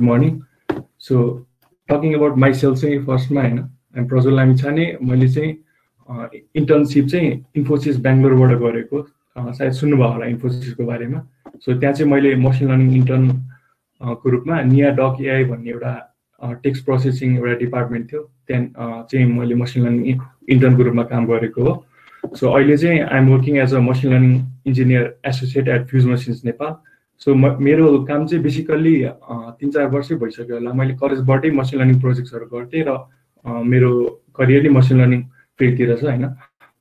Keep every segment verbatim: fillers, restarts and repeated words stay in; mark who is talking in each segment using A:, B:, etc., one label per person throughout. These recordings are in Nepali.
A: Good morning. So talking about myself चाहिँ फर्स्टमा हैन I'm प्रज्वल लामिछाने मैले चाहिँ इन्टर्नशिप चाहिँ इन्फोसिस बेंगलोरबाट गरेको सायद सुन्नुभयो होला इन्फोसिसको बारेमा सो त्यहाँ चाहिँ मैले मसिन लर्निङ इन्टर्न को रूपमा निया डक एआई भन्ने एउटा टेक्स्ट प्रोसेसिङ एउटा डिपार्टमेन्ट थियो त्यहाँ चाहिँ मैले मसिन लर्निङ इन्टर्नको रूपमा काम गरेको हो सो अहिले चाहिँ I am working as a machine learning engineer associate at Fuse Machines Nepal so मेरो काम चाहिँ बेसिकल्ली तीन चार वर्षै भइसक्यो होला मैले कलेजबाटै मसिन लर्निङ प्रोजेक्ट्सहरू गर्थेँ र मेरो करियरली मसिन लर्निङ फिल्डतिर छ हैन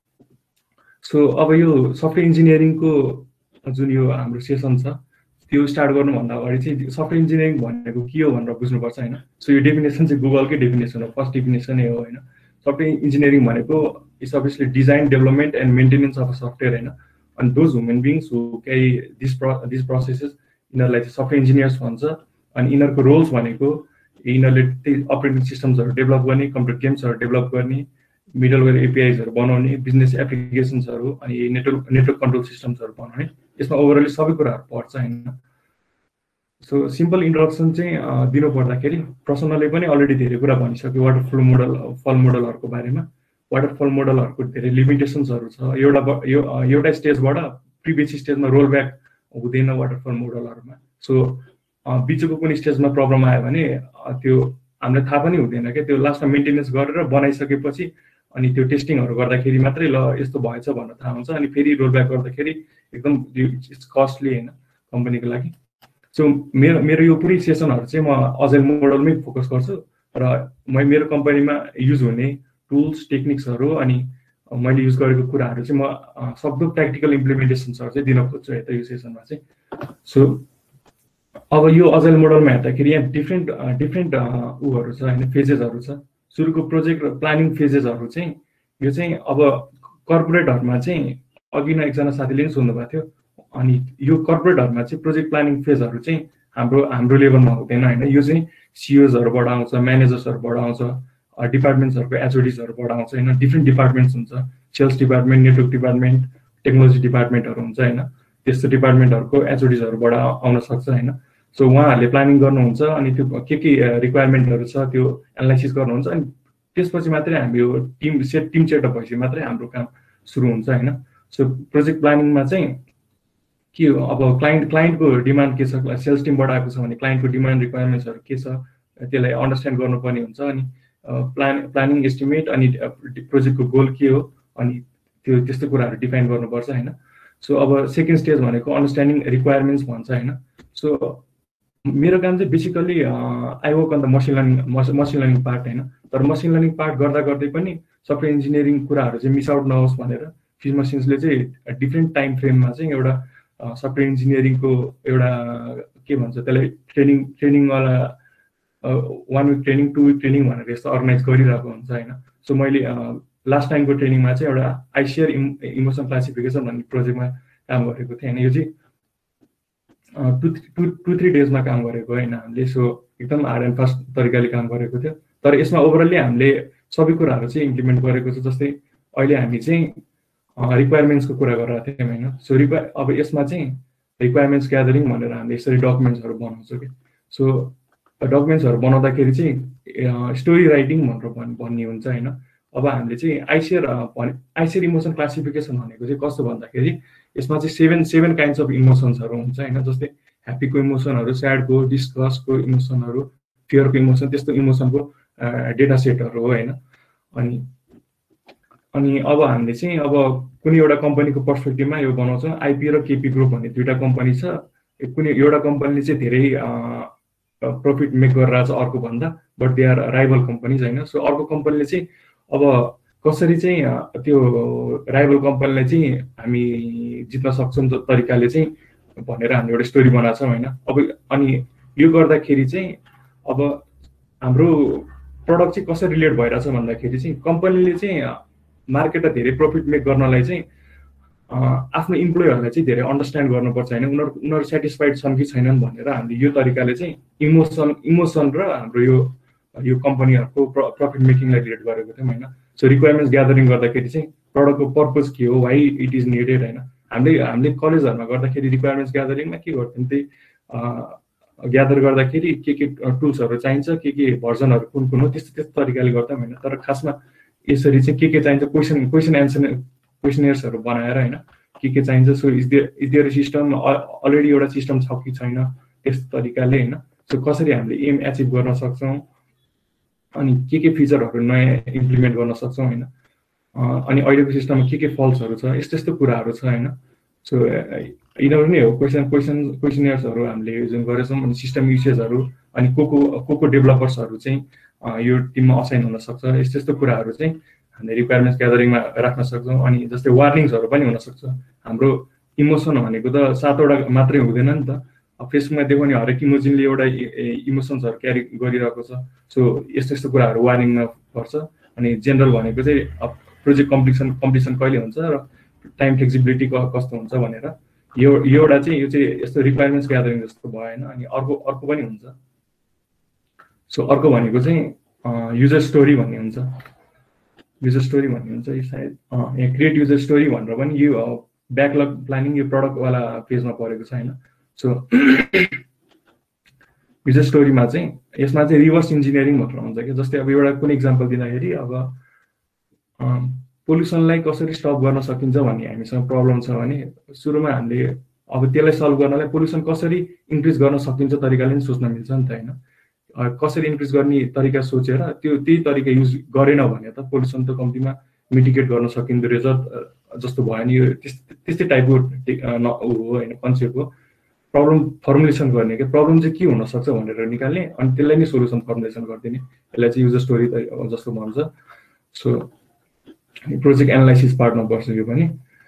A: सो अब यो सफ्टवेयर इन्जिनियरिङको जुन यो हाम्रो सेसन छ त्यो स्टार्ट गर्नुभन्दा अगाडि चाहिँ सफ्टवेयर इन्जिनियरिङ भनेको के हो भनेर बुझ्नुपर्छ हैन सो यो डेफिनेसन चाहिँ गुगलकै डेफिनेसन हो फर्स्ट डेफिनेसन नै हो हैन सफ्टवेयर इन्जिनियरिङ भनेको is obviously design development and maintenance of a software हैन and those human beings who carry these pro these processes यिनीहरुलाई चाहिँ सफ्टवेयर इन्जिनियर्स भन्छ अनि यिनीहरुको रोल्स भनेको यिनीहरुले त्यही अपरेटिङ सिस्टम्सहरु डेभलप गर्ने कम्प्युटर गेम्सहरु डेभलप गर्ने मिडलवेयर एपीआईजहरु बनाउने बिजनेस एप्लिकेसन्सहरु अनि नेटवर्क नेटवर्क कन्ट्रोल सिस्टम्सहरु बनाउने यसमा ओभरअल सबै कुराहरु पर्छ हैन सो सिम्पल इन्ट्रोडक्सन चाहिँ दिनु पर्दाखेरि प्रसन्नले पनि अलरेडी धेरै कुरा भनिसक्यो वाटरफल मोडल फल मोडलहरुको बारेमा वाटरफल मोडलहरुको धेरै लिमिटेसन्सहरु छ एउटा यो एउटा स्टेजबाट प्रिभियस स्टेजमा रोल ब्याक हुँदैन वाटरफल मोडलहरुमा सो बिचको कुनै स्टेजमा प्रब्लम आयो भने त्यो हामीलाई थाहा पनि हुँदैन के त्यो लास्टमा मेन्टेनेन्स गरेर बनाइसकेपछि अनि त्यो टेस्टिङहरु गर्दाखेरि मात्रै ल यस्तो भएछ भनेर थाहा हुन्छ अनि फेरि रोल ब्याक गर्दाखेरि एकदम इट्स कस्टली हैन कम्पनीको लागि सो मेरो मेरो यो पुरै सेसनहरु चाहिँ म अजाइल मोडलमै फोकस गर्छु र म मेरो कम्पनीमा युज हुने टुल्स टेक्निक्सहरु अनि मैले युज गरेको कुराहरु चाहिँ म सक्दो प्र्याक्टिकल इम्प्लिमेन्टेसन्सहरु चाहिँ दिन खोज्छु है त यो सेसनमा चाहिँ सो अब यो अजाइल मोडलमा हेर्दाखेरि यहाँ डिफरेन्ट डिफरेन्ट उहरु छ हैन फेजेसहरु छ सुरुको प्रोजेक्ट प्लानिङ फेजेसहरु चाहिँ यो चाहिँ अब कर्पोरेटहरुमा चाहिँ अघि नै एकजना साथीले पनि सोध्नु भएको थियो अनि यो कर्पोरेटहरुमा चाहिँ प्रोजेक्ट प्लानिङ फेजहरु चाहिँ हाम्रो हाम्रो लेभलमा हुँदैन हैन यो चाहिँ सीईओजहरुबाट आउँछ म्यानेजर्सहरुबाट आउँछ डिपार्टमेन्ट्सहरुको एचओडीजहरुबाट आउँछ हैन डिफरेन्ट डिपार्टमेन्ट्स हुन्छ sales department network department technology डिपार्टमेन्टहरु हुन्छ हैन त्यस्तो डिपार्टमेन्टहरुको एचओडीजहरुबाट आउन सक्छ हैन सो उहाँहरुले प्लानिङ गर्नुहुन्छ अनि त्यो के के रिक्वायरमेन्टहरु छ त्यो एनालाइसिस गर्नुहुन्छ अनि त्यसपछि मात्रै हामी यो टिम सेट टिम सेटअप भएपछि मात्रै हाम्रो काम सुरु हुन्छ हैन सो प्रोजेक्ट प्लानिङमा चाहिँ के हो अब क्लाइन्ट क्लाइन्टको डिमान्ड के छ सेल्स टिमबाट आएको छ भने क्लाइन्टको डिमान्ड रिक्वायरमेन्ट्सहरु के छ त्यसलाई अन्डरस्ट्यान्ड गर्नुपर्ने हुन्छ अनि प्लान प्लानिङ एस्टिमेट अनि प्रोजेक्टको गोल के हो अनि त्यो त्यस्तो कुराहरु डिफाइन गर्नुपर्छ हैन सो अब सेकेन्ड स्टेज भनेको अन्डरस्ट्यान्डिङ रिक्वायरमेन्ट्स भन्छ हैन सो मेरो काम चाहिँ basically I work on the machine learning machine learning part हैन तर मसिन लर्निङ पार्ट गर्दा गर्दै पनि सफ्टवेयर इन्जिनियरिङ कुराहरु चाहिँ मिस आउट नहोस् भनेर फ्युज मसिन्सले चाहिँ डिफरेन्ट टाइम फ्रेममा चाहिँ एउटा सफ्टवेयर इन्जिनियरिङको एउटा के भन्छ त्यसलाई ट्रेनिङ ट्रेनिङ वाला one week training two week training भनेर यस्तो अर्गनाइज गरिरहेको हुन्छ हैन सो मैले लास्ट टाइमको ट्रेनिङमा चाहिँ एउटा आइसिआर इमोसन क्लासिफिकेसन भन्ने प्रोजेक्टमा काम गरेको थिएँ हैन यो चाहिँ टु टु टु थ्री डेजमा काम गरेको हैन हामीले सो एकदम हार्ड एन्ड फास्ट तरिकाले काम गरेको थियो तर यसमा ओभरअली हामीले सबै कुराहरु चाहिँ इम्प्लिमेन्ट गरेको छ जस्तै अहिले हामी चाहिँ रिक्वायरमेन्ट्सको कुरा गरिरहेको थियौँ हैन सो रिक्वायर अब यसमा चाहिँ रिक्वायरमेन्ट्स ग्यादरिङ भनेर हामीले यसरी डकुमेन्ट्सहरु बनाउँछौँ के सो डकुमेन्ट्सहरु बनाउँदाखेरि चाहिँ स्टोरी राइटिङ भनेर भन्ने हुन्छ हैन अब हामीले चाहिँ आइसिआर आइसिआर इमोसन क्लासिफिकेसन भनेको चाहिँ कस्तो भन्दाखेरि यसमा चाहिँ सेभेन सेभेन काइन्ड्स अफ इमोसन्सहरु हुन्छ हैन जस्तै ह्याप्पीको इमोसनहरु स्याडको डिस्गस्टको इमोसनहरु फियरको इमोसन त्यस्तो इमोसनको डेटा सेटहरु हो हैन अनि अनि अब हामीले चाहिँ अब कुनै एउटा कम्पनीको पर्सपेक्टिभमा यो बनाउँछौँ आइपी र केपी ग्रुप भन्ने दुईटा कम्पनी छ कुनै एउटा कम्पनीले चाहिँ धेरै प्रफिट मेक गरिरहेछ अर्को भन्दा but they are rival companies हैन सो अर्को कम्पनीले चाहिँ अब कसरी चाहिँ त्यो राइभल कम्पनीलाई चाहिँ हामी जित्न सक्छौं तरिकाले चाहिँ भनेर हामीले एउटा स्टोरी बनाएको छौं हैन अब अनि यो गर्दाखेरि चाहिँ अब हाम्रो प्रोडक्ट चाहिँ कसरी रिलेट भइराछ भन्दाखेरि चाहिँ कम्पनीले चाहिँ मार्केटमा धेरै प्रफिट मेक गर्नलाई चाहिँ आफ्नो इम्प्लोयरहरुलाई चाहिँ धेरै अन्डरस्ट्यान्ड गर्नुपर्छ हैन उनीहरु उनीहरु स्याटिस्फाइड छन् कि छैनन् भनेर हामीले यो तरिकाले चाहिँ इमोसन इमोसन र हाम्रो यो यो कम्पनीहरुको प्रफिट मेकिङलाई रिलेट गरेको थियौं हैन सो रिक्वायरमेन्ट्स ग्यादरिङ गर्दाखेरि चाहिँ प्रोडक्टको पर्पस के हो व्हाई इट इज निडेड हैन हामीले हामीले कलेजहरुमा गर्दाखेरि रिक्वायरमेन्ट्स ग्यादरिङमा के गर्थ्यौं त्यही ग्यादर गर्दाखेरि के के टुल्सहरू चाहिन्छ, के के भर्जनहरू कुन कुन हो, त्यस्तो त्यस्तो तरिकाले गर्दा होइन। तर खासमा यसरी चाहिँ के के चाहिन्छ क्वेसन क्वेसन एन्सर क्वेसनर्सहरू बनाएर होइन के के चाहिन्छ। So is there is there system already एउटा सिस्टम छ कि छैन, त्यस्तो तरिकाले होइन। सो कसरी हामीले एम एचिभ गर्न सक्छौँ, अनि के के फिचरहरू नयाँ इम्प्लिमेन्ट गर्न सक्छौँ होइन। अनि अहिलेको सिस्टममा के के फल्सहरू छ, यस्तो यस्तो कुराहरू छ होइन। सो यिनीहरू नै हो क्वेसन क्वेसन क्वेसनर्सहरू हामीले जुन गरेछौँ। अनि सिस्टम युसेजहरू, अनि को को को को डेभलपर्सहरू चाहिँ यो टिममा असाइन हुनसक्छ, यस्तो यस्तो कुराहरू चाहिँ हामीले रिक्वायरमेन्ट्स ग्यादरिङमा राख्न सक्छौँ। अनि जस्तै वार्निङ्सहरू पनि हुनसक्छ। हाम्रो इमोसन भनेको त सातवटा मात्रै हुँदैन नि त। फेसबुकमा देखाउने हरेक इमोजिनले एउटा इमोसन्सहरू क्यारी गरिरहेको छ। सो यस्तो यस्तो कुराहरू वार्निङमा पर्छ। अनि जेनरल भनेको चाहिँ प्रोजेक्ट कम्प्लिसन कम्प्लिसन कहिले हुन्छ र टाइम फ्लेक्सिबिलिटी कस्तो हुन्छ भनेर यो एउटा चाहिँ यो चाहिँ यस्तो रिक्वायरमेन्ट्स ग्यादरिङ जस्तो भयो होइन। अनि अर्को अर्को पनि हुन्छ। सो अर्को भनेको चाहिँ युजर स्टोरी भन्ने हुन्छ। युजर स्टोरी भन्ने हुन्छ यो सायद यहाँ क्रिएट युजर स्टोरी भनेर पनि यो ब्याकलग प्लानिङ यो प्रडक्टवाला पेजमा परेको छ होइन। सो युजर स्टोरीमा चाहिँ यसमा चाहिँ रिभर्स इन्जिनियरिङ भनेर हुन्छ कि जस्तै अब एउटा कुनै इक्जाम्पल दिँदाखेरि अब पोल्युसनलाई कसरी स्टप गर्न सकिन्छ भन्ने हामीसँग प्रब्लम छ भने सुरुमा हामीले अब त्यसलाई सल्भ गर्नलाई पोल्युसन कसरी इन्क्रिज गर्न सकिन्छ तरिकाले पनि सोच्न मिल्छ नि त होइन। कसरी इन्क्रिज गर्ने तरिका सोचेर त्यो त्यही तरिका युज गरेन भने त पोल्युसन त कम्तीमा मिटिगेट गर्न सकिँदो रहेछ जस्तो भयो नि। यो त्यस्तै टाइपको हो होइन कन्सेप्ट हो। प्रब्लम फर्मुलेसन गर्ने क्या प्रब्लम चाहिँ के हुनसक्छ भनेर निकाल्ने अनि त्यसलाई नै सोल्युसन फर्मुलेसन गरिदिने, यसलाई चाहिँ युजर स्टोरी जस्तो भन्छ। सो प्रोजेक्ट एनालाइसिस पार्टमा पर्छ यो पनि।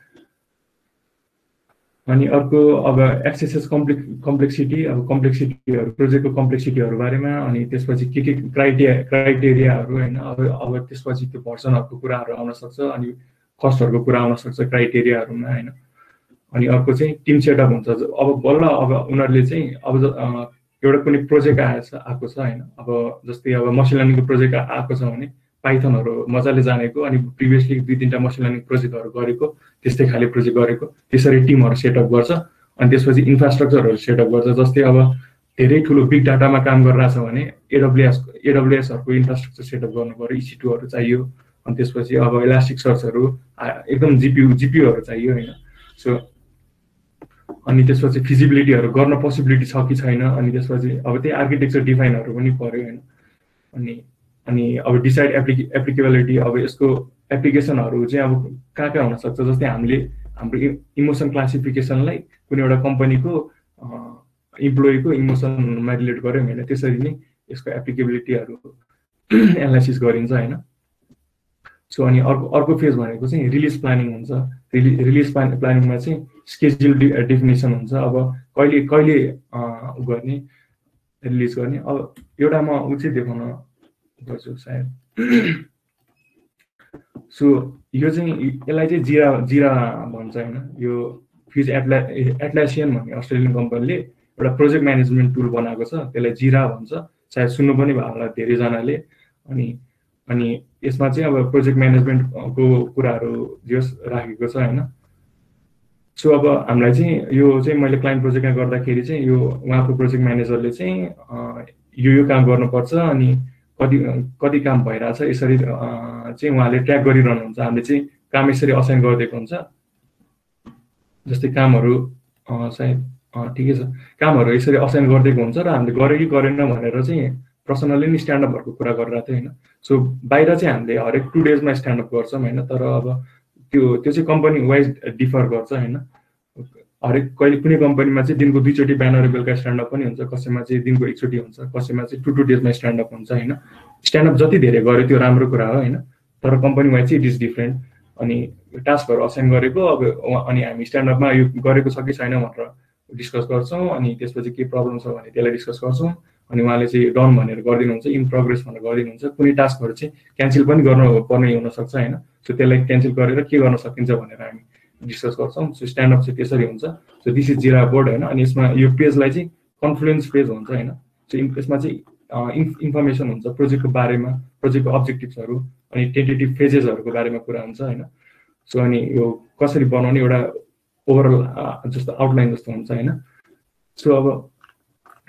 A: अनि अर्को अब एक्सेसेस कम्प्लेक् कम्प्लेक्सिटी अब कम्प्लेक्सिटीहरू प्रोजेक्टको कम्प्लेक्सिटीहरू बारेमा, अनि त्यसपछि के के क्राइटेरिया क्राइटेरियाहरू होइन। अब अब त्यसपछि त्यो भर्सनहरूको कुराहरू आउन सक्छ, अनि कस्टहरूको कुरा आउन सक्छ क्राइटेरियाहरूमा होइन। अनि अर्को चाहिँ टिम सेटअप हुन्छ। अब बल्ल अब उनीहरूले चाहिँ अब एउटा कुनै प्रोजेक्ट आएछ आएको छ होइन। अब जस्तै अब मसिन लर्निङको प्रोजेक्ट आएको छ भने पाइथनहरू मजाले जानेको, अनि प्रिभियसली दुई तिनवटा मसिन लर्निङ प्रोजेक्टहरू गरेको, त्यस्तै खाले प्रोजेक्ट गरेको, त्यसरी टिमहरू सेटअप गर्छ। अनि त्यसपछि इन्फ्रास्ट्रक्चरहरू सेटअप गर्छ। जस्तै अब धेरै ठुलो बिग डाटामा काम गरिरहेछ भने एडब्लुएस एडब्लुएसहरूको इन्फ्रास्ट्रक्चर सेटअप गर्नु पऱ्यो, इसी टूहरू चाहियो। अनि त्यसपछि अब इलास्टिक सर्चहरू एकदम जिपियु जिपियुहरू चाहियो होइन। सो अनि त्यसपछि फिजिबिलिटीहरू गर्न पोसिबिलिटी छ कि छैन, अनि त्यसपछि अब त्यही आर्किटेक्चर डिफाइनहरू पनि पऱ्यो होइन। अनि अनि अब डिसाइड एप्लिके एप्लिकेबिलिटी अब यसको एप्लिकेसनहरू चाहिँ अब कहाँ कहाँ हुनसक्छ। जस्तै हामीले हाम्रो इमोसन क्लासिफिकेसनलाई कुनै एउटा कम्पनीको इम्प्लोइको इमोसनमा रिलेट गऱ्यौँ होइन, त्यसरी नै यसको एप्लिकेबिलिटीहरू एनालाइसिस गरिन्छ होइन। सो अनि अर्को अर्को फेज भनेको चाहिँ रिलिज प्लानिङ हुन्छ। रिलि रिलिज प्लान प्लानिङमा चाहिँ स्केड्युल डेफिनेसन हुन्छ। अब कहिले कहिले गर्ने रिलिज गर्ने। अब एउटा म ऊ चाहिँ देखाउन गर्छु सायद। सो यो चाहिँ यसलाई चाहिँ जिरा जिरा भन्छ होइन। यो फ्युज एट्ला एट्लासियन भन्ने अस्ट्रेलियन कम्पनीले एउटा प्रोजेक्ट म्यानेजमेन्ट टुल बनाएको छ, त्यसलाई जिरा भन्छ। सायद सुन्नु पनि भयो होला धेरैजनाले। अनि अनि यसमा चाहिँ अब प्रोजेक्ट म्यानेजमेन्टको कुराहरू जस राखेको छ होइन। सो अब हामीलाई चाहिँ यो चाहिँ मैले क्लाइन्ट प्रोजेक्टमा गर्दाखेरि चाहिँ यो उहाँको प्रोजेक्ट म्यानेजरले चाहिँ यो यो काम गर्नुपर्छ, अनि कति कति काम भइरहेछ यसरी चाहिँ उहाँले ट्र्याक गरिरहनुहुन्छ। हामीले चाहिँ काम यसरी असाइन गरिदिएको हुन्छ। जस्तै कामहरू सायद ठिकै छ, कामहरू यसरी असाइन गरिदिएको हुन्छ र हामीले गऱ्यो कि गरेन भनेर चाहिँ पर्सनली नै स्ट्यान्डअपहरूको कुरा गरिरहेको थियो होइन। सो बाहिर चाहिँ हामीले हरेक टु डेजमा स्ट्यान्डअप गर्छौँ होइन। तर अब त्यो त्यो चाहिँ कम्पनी वाइज डिफर गर्छ होइन। हरेक कहिले कुनै कम्पनीमा चाहिँ दिनको दुईचोटि बिहान र बेलुका स्ट्यान्डअप पनि हुन्छ, कसैमा चाहिँ दिनको एकचोटि हुन्छ, कसैमा चाहिँ टु टु डेजमा स्ट्यान्डअप हुन्छ होइन। स्ट्यान्डअप जति धेरै गऱ्यो त्यो राम्रो कुरा हो होइन। तर कम्पनी वाइज चाहिँ इट इज डिफ्रेन्ट। अनि टास्कहरू असाइन गरेको अब अनि हामी स्ट्यान्डअपमा यो गरेको छ कि छैन भनेर डिस्कस गर्छौँ। अनि त्यसपछि के प्रब्लम छ भने त्यसलाई डिस्कस गर्छौँ। अनि उहाँले चाहिँ डन भनेर गरिदिनुहुन्छ, इन प्रोग्रेस भनेर गरिदिनुहुन्छ। कुनै टास्कहरू चाहिँ क्यान्सल पनि गर्नु पर्ने हुनसक्छ होइन। सो त्यसलाई क्यान्सल गरेर के गर्न सकिन्छ भनेर हामी डिस्कस गर्छौँ। सो स्ट्यान्डअप चाहिँ त्यसरी हुन्छ। So this is Jira board होइन। अनि यसमा यो पेजलाई चाहिँ कन्फ्लुएन्स पेज हुन्छ होइन। सो यसमा चाहिँ इन्फर्मेसन हुन्छ प्रोजेक्टको बारेमा, प्रोजेक्टको अब्जेक्टिभ्सहरू, अनि टेन्टेटिभ फेजेसहरूको बारेमा कुरा हुन्छ होइन। सो अनि यो कसरी बनाउने एउटा ओभरअल जस्तो आउटलाइन जस्तो हुन्छ होइन। सो अब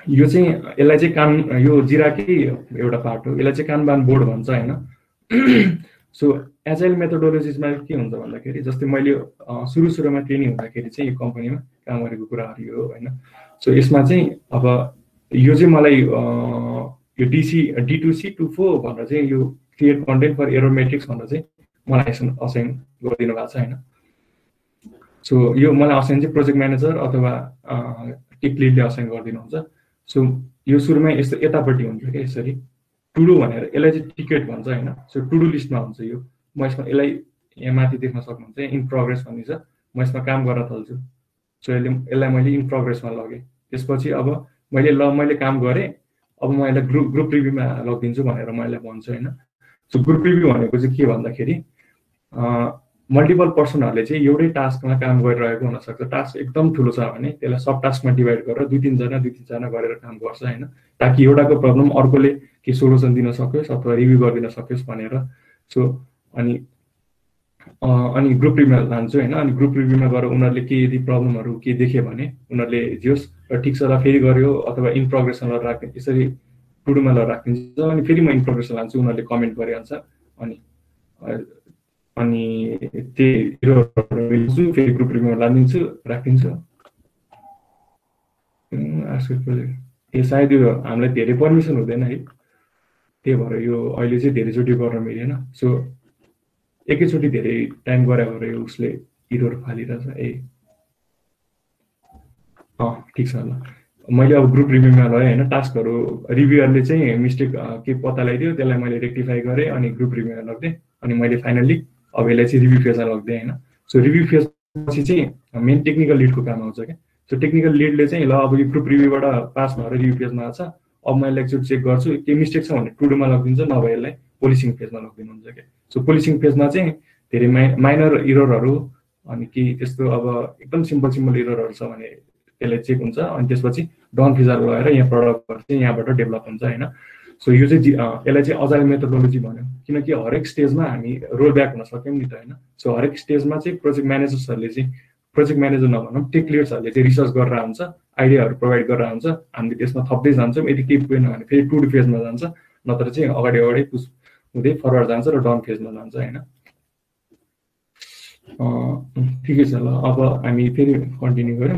A: यो चाहिँ यसलाई चाहिँ कान यो जिराकै एउटा पार्ट हो, यसलाई चाहिँ कानबान बोर्ड भन्छ होइन। सो एजाइल मेथोडोलोजिसमा के हुन्छ भन्दाखेरि जस्तै मैले सुरु सुरुमा ट्रेनिङ हुँदाखेरि चाहिँ यो कम्पनीमा काम गरेको कुराहरू यो होइन। सो यसमा चाहिँ अब यो चाहिँ मलाई यो DC D two C two four भनेर चाहिँ यो create content for error metrics भनेर चाहिँ मलाई असाइन गरिदिनु भएको छ होइन। सो यो मलाई असाइन चाहिँ प्रोजेक्ट म्यानेजर अथवा टिक लिडले असाइन गरिदिनुहुन्छ। सो यो सुरुमै यस्तो यतापट्टि हुन्छ क्या यसरी टुडु भनेर, यसलाई चाहिँ टिकेट भन्छ होइन। सो टुडु लिस्टमा हुन्छ यो, म यसमा यसलाई यहाँ माथि देख्न सक्नुहुन्छ इन प्रोग्रेस भन्ने छ, म यसमा काम गर्न थाल्छु। सो यसले यसलाई मैले इन प्रोग्रेसमा लगेँ, त्यसपछि अब मैले ल मैले काम गरेँ, अब म यसलाई ग्रुप ग्रुप रिभ्यूमा लगिदिन्छु भनेर म यसलाई भन्छु होइन। सो ग्रुप रिभ्यू भनेको चाहिँ के भन्दाखेरि मल्टिपल पर्सनहरूले चाहिँ एउटै टास्कमा काम गरिरहेको हुनसक्छ। टास्क एकदम ठुलो छ भने त्यसलाई सब टास्कमा डिभाइड गरेर दुई तिनजना दुई तिनजना गरेर काम गर्छ होइन, ताकि एउटाको प्रब्लम अर्कोले के सोल्युसन दिन सकोस् अथवा रिभ्यू गरिदिन सकोस् भनेर। सो अनि अनि ग्रुप रिभ्यूमा लान्छु होइन। अनि ग्रुप रिभ्यूमा गएर उनीहरूले के यदि प्रब्लमहरू के देख्यो भने उनीहरूले जियोस् र ठिक छ ल फेरि गऱ्यो अथवा इन प्रोग्रेसमा ल राख्ने यसरी टुडुमा ल राखिदिन्छ। अनि फेरि म इन प्रोग्रेसमा लान्छु, उनीहरूले कमेन्ट गरिहाल्छ। अनि अनि त्यही मिल्छु फेरि ग्रुप रिभ्यूमा लानिदिन्छु राखिदिन्छु। आजको प्रोजेक्ट ए सायद यो हामीलाई धेरै पर्मिसन हुँदैन है, त्यही भएर यो अहिले चाहिँ धेरैचोटि गर्न मिलेन। सो एकैचोटि धेरै टाइम गरे भएर यो उसले इरोर फालिरहेछ। ए अँ ठिक छ ल, मैले अब ग्रुप रिभ्यूमा लगेँ होइन। टास्कहरू रिभ्यूअरले चाहिँ मिस्टेक के पत्ता लगाइदियो, त्यसलाई मैले रेक्टिफाई गरेँ अनि ग्रुप रिभ्यूमा लगिदिएँ। अनि मैले फाइनल्ली अब यसलाई चाहिँ रिभ्यू फेजमा लगिदिएँ होइन। सो रिभ्यू फेज पछि चाहिँ मेन टेक्निकल लिडको काम आउँछ क्या। सो टेक्निकल लिडले चाहिँ ल अब यो ग्रुप रिभ्यूबाट पास भएर रिभ्यू फेजमा आएको छ, अब मैले एकचोटि चेक गर्छु के मिस्टेक छ भने टुडुमा लगिदिन्छ, नभए यसलाई पोलिसिङ फेजमा लगिदिनुहुन्छ क्या। सो पोलिसिङ फेजमा चाहिँ धेरै माइ माइनर इररहरू अनि के त्यस्तो अब एकदम सिम्पल सिम्पल इररहरू छ भने त्यसलाई चेक हुन्छ। अनि त्यसपछि डन फिजर लगाएर यहाँ प्रडक्टहरू चाहिँ यहाँबाट डेभलप हुन्छ होइन। सो यो चाहिँ यसलाई चाहिँ अजाइल मेथोडोलोजी भन्यो, किनकि हरेक स्टेजमा हामी रोल ब्याक हुन सक्यौँ नि त होइन। सो हरेक स्टेजमा चाहिँ प्रोजेक्ट म्यानेजर्सहरूले चाहिँ प्रोजेक्ट म्यानेजर नभनौँ टेक लिडर्सहरूले चाहिँ रिसर्च गरेर हुन्छ, आइडियाहरू प्रोभाइड गरेर हुन्छ, हामीले त्यसमा थप्दै जान्छौँ। यदि केही पुगेन भने फेरि टु फेजमा जान्छ, नत्र चाहिँ अगाडि अगाडि पुस हुँदै फरवर्ड जान्छ र डन फेजमा जान्छ होइन। ठिकै छ ल, अब हामी फेरि कन्टिन्यू गरौँ।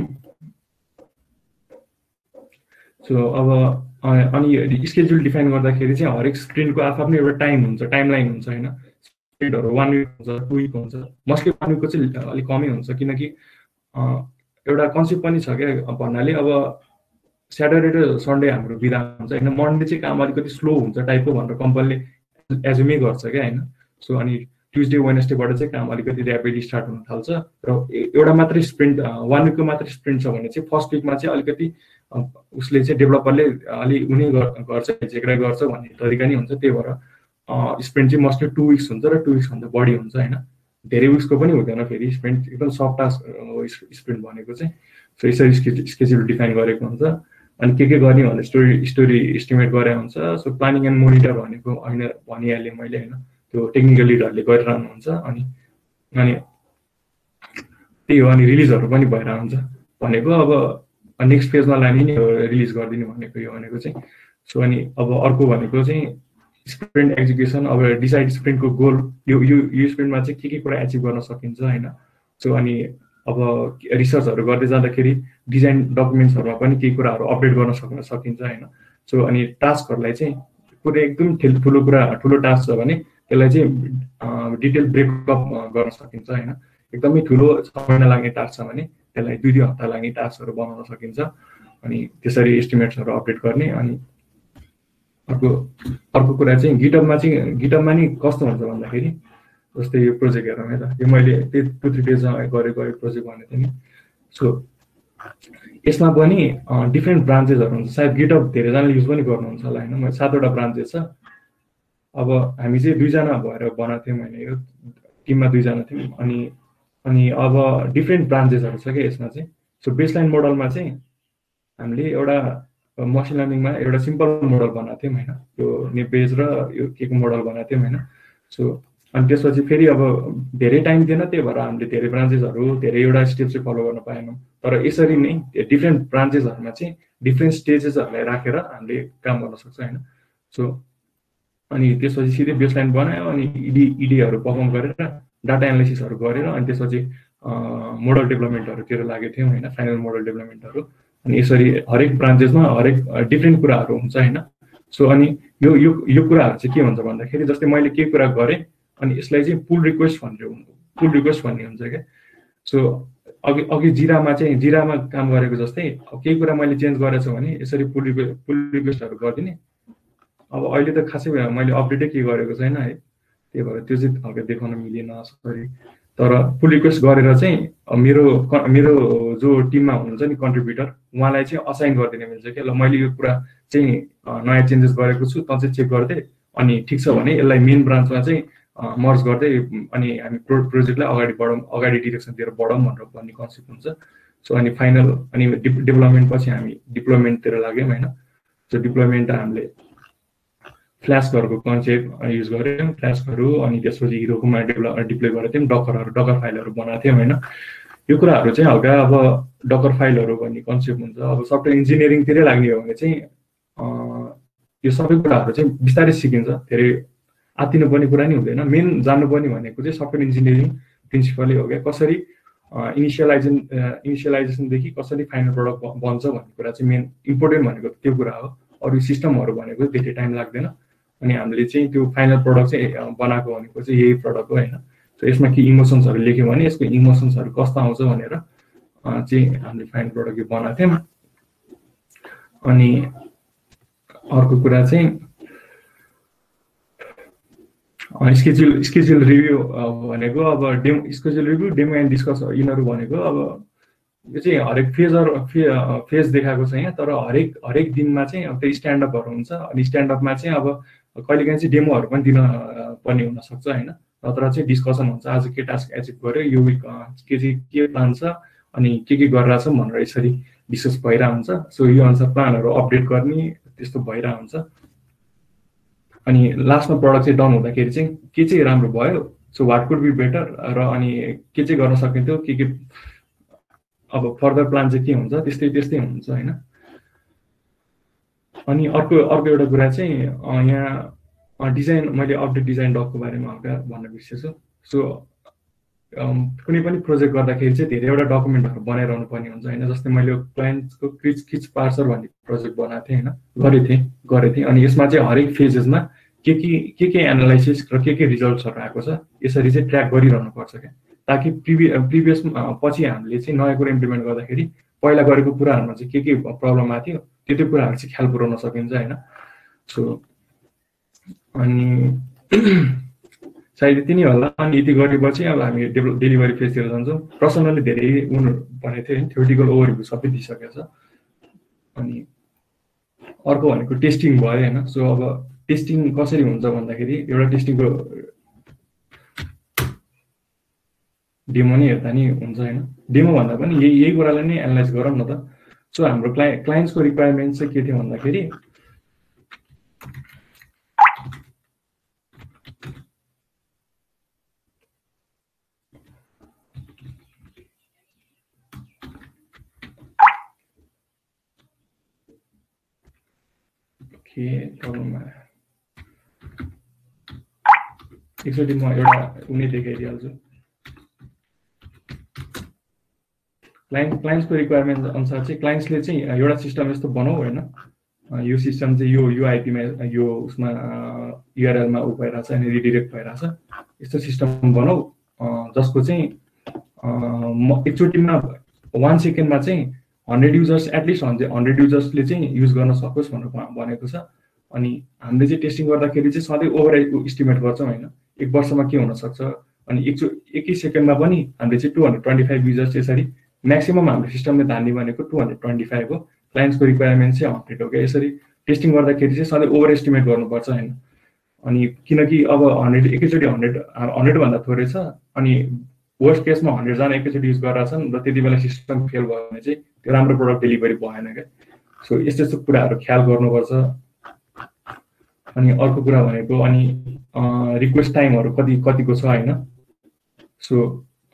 A: सो अब अनि स्केड्युल डिफाइन गर्दाखेरि चाहिँ हरेक स्प्रिन्टको आफ्नो एउटा टाइम हुन्छ, टाइम लाइन हुन्छ होइन। स्प्रिन्टहरू वान विक हुन्छ, टु विक हुन्छ, मोस्टली वान विकको चाहिँ अलिक कमै हुन्छ, किनकि एउटा कन्सेप्ट पनि छ क्या भन्नाले अब स्याटरडे र सन्डे हाम्रो बिदा हुन्छ होइन, मन्डे चाहिँ काम अलिकति स्लो हुन्छ टाइपको भनेर कम्पनीले एजुमै गर्छ क्या होइन। सो अनि ट्युजडे वेडनेसडेबाट चाहिँ काम अलिकति ऱ्यापिडली स्टार्ट हुन थाल्छ र एउटा मात्रै स्प्रिन्ट वान विकको मात्रै स्प्रिन्ट छ भने चाहिँ फर्स्ट विकमा चाहिँ अलिकति उसले चाहिँ डेभलपरले अलि उनी गर्छ झेक्रा गर्छ भन्ने तरिका नै हुन्छ। त्यही भएर स्प्रिन्ट चाहिँ मोस्टली टु विक्स हुन्छ र टु विक्सभन्दा बढी हुन्छ होइन, धेरै विक्सको पनि हुँदैन फेरि स्प्रिन्ट, एकदम सफ्ट टास्क स्प्रिन्ट भनेको चाहिँ। सो यसरी स्केड्युल डिफाइन गरेको हुन्छ। अनि के के गर्ने भने स्टोरी स्टोरी इस्टिमेट गरे हुन्छ। सो प्लानिङ एन्ड मोनिटर भनेको होइन भनिहालेँ मैले होइन, त्यो टेक्निकल लिडरहरूले गरिरहनुहुन्छ। अनि अनि त्यही हो, अनि रिलिजहरू पनि भइरहेको हुन्छ भनेको अब नेक्स्ट फेजमा लाने नि रिलिज गरिदिने भनेको यो भनेको चाहिँ। सो अनि अब अर्को भनेको चाहिँ स्प्रिन्ट एक्जिक्युसन, अब डिसाइड स्प्रिन्टको गोल यो यो यो स्प्रिन्टमा चाहिँ के के कुरा एचिभ गर्न सकिन्छ होइन। सो अनि अब रिसर्चहरू गर्दै जाँदाखेरि डिजाइन डकुमेन्ट्सहरूमा पनि केही कुराहरू अपडेट गर्न सक्न सकिन्छ होइन। सो अनि टास्कहरूलाई चाहिँ पुरै एकदम ठुलो कुरा ठुलो टास्क छ भने त्यसलाई चाहिँ डिटेल ब्रेकअप गर्न सकिन्छ होइन। एकदमै ठुलो छ महिना लाग्ने टास्क छ भने त्यसलाई दुई दुई हप्ता लाग्ने टास्कहरू बनाउन सकिन्छ। अनि त्यसरी एस्टिमेट्सहरू अपडेट गर्ने। अनि अर्को अर्को कुरा चाहिँ गिटअपमा चाहिँ गिटअपमा नि कस्तो हुन्छ भन्दाखेरि जस्तै यो प्रोजेक्ट हेरौँ है त, यो मैले त्यही टु थ्री डेजमा गरेको यो प्रोजेक्ट भनेको थिएँ नि। सो यसमा पनि डिफ्रेन्ट ब्रान्चेसहरू हुन्छ, सायद गिटअप धेरैजनाले युज पनि गर्नुहुन्छ होला होइन। मैले सातवटा ब्रान्चेस छ। अब हामी चाहिँ दुईजना भएर बनाएको थियौँ होइन, यो टिममा दुईजना थियौँ। अनि अनि अब डिफ्रेन्ट ब्रान्चेसहरू छ क्या यसमा चाहिँ। सो बेसलाइन मोडलमा चाहिँ हामीले एउटा मसिन लर्निङमा एउटा सिम्पल मोडल बनाएको थियौँ होइन, यो नेपेज र यो के को मोडल बनाएको थियौँ होइन। सो अनि त्यसपछि फेरि अब धेरै टाइम दिएन, त्यही भएर हामीले धेरै ब्रान्चेसहरू धेरैवटा स्टेप चाहिँ फलो गर्न पाएनौँ। तर यसरी नै डिफ्रेन्ट ब्रान्चेसहरूमा चाहिँ डिफ्रेन्ट स्टेजेसहरूलाई राखेर हामीले काम गर्न सक्छ होइन। सो अनि त्यसपछि सिधै बेसलाइन बनायो अनि इडी इडीहरू पर्फर्म गरेर डाटा एनालाइसिसहरू गरेर अनि त्यसपछि मोडल डेभलपमेन्टहरूतिर लागेको थियौँ होइन, फाइनल मोडल डेभलपमेन्टहरू। अनि यसरी हरेक ब्रान्चेसमा हरेक डिफ्रेन्ट कुराहरू हुन्छ होइन। सो अनि यो यो यो कुराहरू चाहिँ के हुन्छ भन्दाखेरि जस्तै मैले केही कुरा गरेँ अनि यसलाई चाहिँ पुल रिक्वेस्ट भनेर पुल रिक्वेस्ट भन्ने हुन्छ क्या। सो अघि अघि जिरामा चाहिँ जिरामा काम गरेको जस्तै केही कुरा मैले चेन्ज गरेको छु भने यसरी पुल रिक्वेस्ट पुल रिक्वेस्टहरू गरिदिने। अब अहिले त खासै मैले अपडेटै के गरेको छैन है, त्यही भएर त्यो चाहिँ हल्का देखाउन मिलेन सरी। तर पुल रिक्वेस्ट गरेर चाहिँ मेरो मेरो जो टिममा हुनुहुन्छ नि कन्ट्रिब्युटर उहाँलाई चाहिँ असाइन गरिदिन मिल्छ क्या। ल मैले यो कुरा चाहिँ नयाँ चेन्जेस गरेको छु, त चाहिँ चेक गर्दै अनि ठिक छ भने यसलाई मेन ब्रान्चमा चाहिँ मर्ज गर्दै अनि हामी प्रो प्रोजेक्टलाई अगाडि बढाउँ अगाडि डिरेक्सनतिर बढाउँ भनेर भन्ने कन्सेप्ट हुन्छ। सो अनि फाइनल अनि डेभलपमेन्ट पछि हामी डिप्लोयमेन्टतिर लाग्यौँ होइन। सो डिप्लोयमेन्ट हामीले फ्ल्यासहरूको कन्सेप्ट युज गऱ्यौँ, फ्ल्यासहरू अनि त्यसपछि हिरोकोमा डेभलप डिप्लोय गरेको थियौँ, डकरहरू डकर फाइलहरू बनाएको थियौँ होइन। यो कुराहरू चाहिँ हल्का अब डकर फाइलहरू भन्ने कन्सेप्ट हुन्छ। अब सफ्टवेयर इन्जिनियरिङतिरै लाग्ने हो भने चाहिँ यो सबै कुराहरू चाहिँ बिस्तारै सिकिन्छ, धेरै आत्तिनुपर्ने कुरा नि हुँदैन। मेन जान्नुपर्ने भनेको चाहिँ सफ्टवेयर इन्जिनियरिङ प्रिन्सिपलै हो क्या, कसरी इनिसियलाइजेसन इनिसियलाइजेसनदेखि कसरी फाइनल प्रडक्ट बन्छ भन्ने कुरा चाहिँ मेन इम्पोर्टेन्ट भनेको त्यो कुरा हो। अरू सिस्टमहरू भनेको धेरै टाइम लाग्दैन अनि हामीले चाहिँ त्यो फाइनल प्रडक्ट चाहिँ बनाएको भनेको चाहिँ यही प्रडक्ट हो होइन। सो यसमा के इमोसन्सहरू लेख्यो भने यसको इमोसन्सहरू कस्तो आउँछ भनेर चाहिँ हामीले फाइनल प्रडक्ट यो बनाएको थियौँ। अनि अर्को कुरा चाहिँ स्केड्युल स्केड्युल रिभ्यू भनेको अब demo schedule review demo and discuss यिनीहरू भनेको अब यो चाहिँ हरेक फेजहरू फे फेज देखाएको छ यहाँ। तर हरेक हरेक दिनमा चाहिँ अब त्यो स्ट्यान्डअपहरू हुन्छ अनि स्ट्यान्डअपमा चाहिँ अब कहिलेकाहीँ चाहिँ डेमोहरू पनि दिन पर्ने हुनसक्छ होइन। नत्र चाहिँ डिस्कसन हुन्छ आज के टास्क एचिभ गऱ्यो, यो विक के चाहिँ के प्लान छ अनि के के गरिरहेको छ भनेर यसरी डिस्कस भइरहेको हुन्छ। सो यो अनुसार प्लानहरू अपडेट गर्ने त्यस्तो भइरहेको हुन्छ। अनि लास्टमा प्रडक्ट चाहिँ डन हुँदाखेरि चाहिँ के चाहिँ राम्रो भयो, so what could be better र अनि के चाहिँ गर्न सकिन्थ्यो, के के अब फर्दर प्लान चाहिँ के हुन्छ त्यस्तै त्यस्तै हुन्छ होइन। अनि अर्को अर्को एउटा कुरा चाहिँ यहाँ डिजाइन मैले अपडेट डिजाइन डकको बारेमा हल्का भन्न बिर्सेछु। सो कुनै पनि प्रोजेक्ट गर्दाखेरि चाहिँ धेरैवटा डकुमेन्टहरू बनाइरहनु पर्ने हुन्छ होइन। जस्तै मैले क्लाइन्टको क्रिच किच पार्सर भन्ने प्रोजेक्ट बनाएको थिएँ होइन, गरेको थिएँ गरेको थिएँ अनि यसमा चाहिँ हरेक फेजेसमा के के के के एनालाइसिस र के के रिजल्ट्सहरू आएको छ यसरी चाहिँ ट्र्याक गरिरहनु पर्छ क्या। ताकि प्रिभि प्रिभियस पछि हामीले चाहिँ नयाँ कुरा इम्प्लिमेन्ट गर्दाखेरि पहिला गरेको कुराहरूमा चाहिँ के के प्रब्लम आएको थियो त्यो त्यो कुराहरू चाहिँ ख्याल पुऱ्याउन सकिन्छ होइन। सो अनि सायद यति नै होला। अनि यति गरेपछि अब हामी डेलिभरी फेजतिर जान्छौँ। पर्सनली धेरै उनीहरू भनेको थियो होइन, थ्योरिटिकल ओभरभ्यू सबै दिइसकेको छ। अनि अर्को भनेको टेस्टिङ भयो होइन। सो अब टेस्टिङ कसरी हुन्छ भन्दाखेरि एउटा टेस्टिङको डेमो नै हेर्दा नि हुन्छ होइन। डेमो भन्दा पनि यही यही कुरालाई नै एनालाइज गरौँ न त। सो हाम्रो क्लाइ क्लाइन्ट्सको रिक्वायरमेन्ट चाहिँ के थियो भन्दाखेरि के प्रब्लम आयो एकचोटि म एउटा उनी देखाइदिइहाल्छु। क्लाइन्ट क्लाइन्ट्सको रिक्वायरमेन्ट अनुसार चाहिँ क्लाइन्ट्सले चाहिँ एउटा सिस्टम यस्तो बनाऊ होइन, यो सिस्टम चाहिँ यो यो आइपीमा यो उसमा युआरएलमा उ भइरहेछ अनि रिडिरेक्ट भइरहेछ, यस्तो सिस्टम बनाऊ जसको चाहिँ एकचोटिमा वान सेकेन्डमा चाहिँ hundred users at least hundred hundred युजर्सले चाहिँ युज गर्न सकोस् भनेर भनेको छ। अनि हामीले चाहिँ टेस्टिङ गर्दाखेरि चाहिँ सधैँ ओभर इस्टिमेट गर्छौँ होइन, एक वर्षमा के हुनसक्छ। अनि एकचो एकै सेकेन्डमा पनि हामीले चाहिँ two hundred twenty five users यसरी म्याक्सिमम हाम्रो सिस्टमले धान्ने भनेको टू हन्ड्रेड ट्वेन्टी फाइभ हो। क्लाइन्ट्सको रिक्वायरमेन्ट चाहिँ हन्ड्रेड हो क्या। यसरी टेस्टिङ गर्दाखेरि चाहिँ सधैँ ओभर एस्टिमेट गर्नुपर्छ होइन। अनि किनकि अब हन्ड्रेड एकैचोटि हन्ड्रेड हन्ड्रेडभन्दा थोरै छ अनि वर्स्ट केसमा हन्ड्रेडजना एकैचोटि युज गरेर छन् र त्यति बेला सिस्टम फेल भयो भने चाहिँ त्यो राम्रो प्रोडक्ट डेलिभरी भएन क्या। सो यस्तो यस्तो कुराहरू ख्याल गर्नुपर्छ। अनि अर्को कुरा भनेको अनि रिक्वेस्ट टाइमहरू कति कतिको छ होइन। सो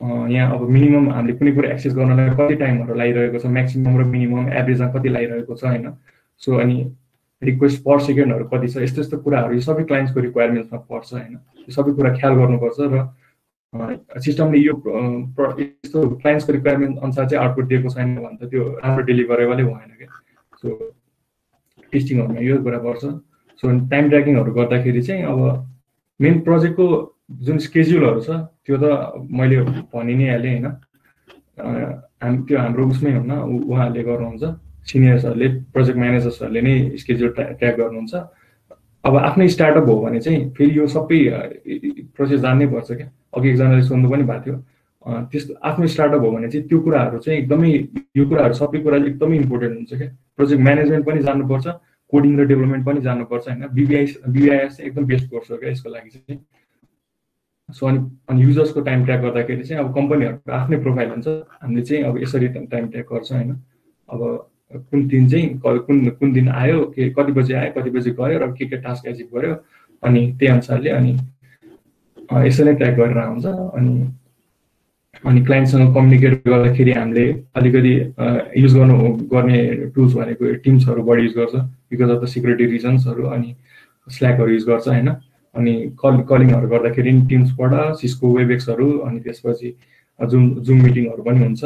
A: यहाँ अब मिनिमम हामीले कुनै कुरा एक्सेस गर्नलाई कति टाइमहरू लागिरहेको छ, म्याक्सिमम र मिनिमम एभरेजमा कति लागिरहेको छ होइन। सो अनि रिक्वेस्ट पर सेकेन्डहरू कति छ, यस्तो यस्तो कुराहरू यो सबै क्लाइन्ट्सको रिक्वायरमेन्ट्समा पर्छ होइन। यो सबै कुरा ख्याल गर्नुपर्छ र सिस्टमले यो यस्तो क्लाइन्ट्सको रिक्वायरमेन्ट अनुसार चाहिँ आउटपुट दिएको छैन भने त त्यो राम्रो डेलिभरेबलै भएन क्या। सो टेस्टिङहरूमा यो कुरा पर्छ। सो टाइम ट्र्याकिङहरू गर्दाखेरि चाहिँ अब मेन प्रोजेक्टको जुन स्केड्युलहरू छ त्यो त मैले भनि नै हालेँ होइन। हाम त्यो हाम्रो उसमै हुन्न, उहाँहरूले गर्नुहुन्छ, सिनियर्सहरूले प्रोजेक्ट म्यानेजर्सहरूले नै स्केड्युल ट्र्याक गर्नुहुन्छ। अब आफ्नै स्टार्टअप हो भने चाहिँ फेरि यो सबै प्रोसेस जान्नै पर्छ क्या। अघि एकजनाले सोध्नु पनि भएको थियो, त्यस्तो आफ्नो स्टार्टअप हो भने चाहिँ त्यो कुराहरू चाहिँ एकदमै यो कुराहरू सबै कुरा एकदमै इम्पोर्टेन्ट हुन्छ क्या। प्रोजेक्ट म्यानेजमेन्ट पनि जान्नुपर्छ, कोडिङ र डेभलपमेन्ट पनि जान्नुपर्छ होइन। बिबिआई बिबिआइएस चाहिँ एकदम बेस्ट कोर्स हो क्या यसको लागि चाहिँ। सो अनि अनि युजर्सको टाइम ट्र्याक गर्दाखेरि चाहिँ अब कम्पनीहरूको आफ्नै प्रोफाइल हुन्छ, हामीले चाहिँ अब यसरी टाइम ट्र्याक गर्छ होइन। अब कुन दिन चाहिँ कुन कुन दिन आयो, के कति बजी आयो, कति बजी गयो र के के टास्क एचिभ गर्यो, अनि त्यही अनुसारले अनि यसरी नै ट्र्याक गरेर आउँछ। अनि अनि क्लाइन्टसँग कम्युनिकेट गर्दाखेरि हामीले अलिकति युज गर्नु गर्ने टुल्स भनेको टिम्सहरू बढी युज गर्छ बिकज अफ द सिक्युरिटी रिजन्सहरू, अनि स्ल्याकहरू युज गर्छ होइन। अनि कल कलिङहरू गर्दाखेरि टिम्सबाट सिस्को वेबएक्सहरू, अनि त्यसपछि जुम जुम मिटिङहरू पनि हुन्छ।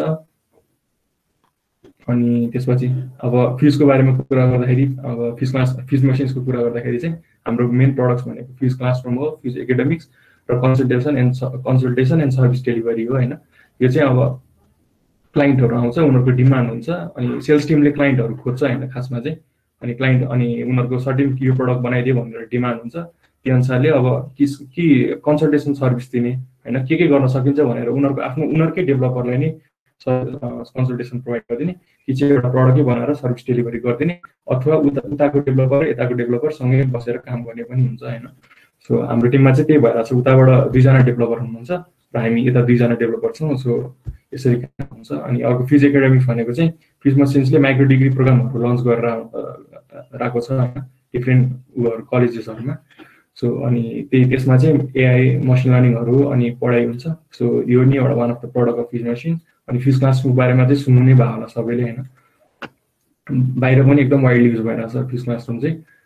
A: अनि त्यसपछि अब फिजको बारेमा कुरा गर्दाखेरि अब फिज क्लास फिज मसिन्सको कुरा गर्दाखेरि चाहिँ हाम्रो मेन प्रडक्ट्स भनेको फिज क्लासरुम हो, फिज एकाडेमिक्स र consultation and consultation and service delivery हो होइन। यो चाहिँ अब क्लाइन्टहरू आउँछ, उनीहरूको डिमान्ड हुन्छ, अनि सेल्स टिमले क्लाइन्टहरू खोज्छ होइन खासमा चाहिँ। अनि क्लाइन्ट अनि उनीहरूको सर्टिफिकेट यो प्रडक्ट बनाइदियो भनेर डिमान्ड हुन्छ। त्यो अनुसारले अब कि कि कन्सल्टेसन सर्भिस दिने होइन, के के गर्न सकिन्छ भनेर उनीहरूको आफ्नो उनीहरूकै डेभलपरलाई नै कन्सल्टेसन प्रोभाइड गरिदिने, कि चाहिँ एउटा प्रडक्टै बनाएर सर्भिस डेलिभरी गरिदिने, अथवा उता उताको डेभलपर यताको डेभलपर सँगै बसेर काम गर्ने पनि हुन्छ होइन। सो हाम्रो टिममा चाहिँ त्यही भइरहेको छ, उताबाट दुईजना डेभलपर हुनुहुन्छ र हामी यता दुईजना डेभलपर छौँ। सो यसरी काम हुन्छ। अनि अर्को फिज एकाडेमिक्स भनेको चाहिँ फिज मसिन्सले माइक्रो डिग्री प्रोग्रामहरू लन्च गरेर राखेको छ होइन डिफ्रेन्ट उयोहरू कलेजेसहरूमा। सो अनि त्यही त्यसमा चाहिँ एआई मसिन लर्निङहरू अनि पढाइ हुन्छ। सो यो नि एउटा one of the product of Fuse machine. अनि फिज क्लासको बारेमा चाहिँ सुन्नु नै भयो होला सबैले होइन, बाहिर पनि एकदम वाइडली युज भइरहेको छ फिज क्लासरुम चाहिँ।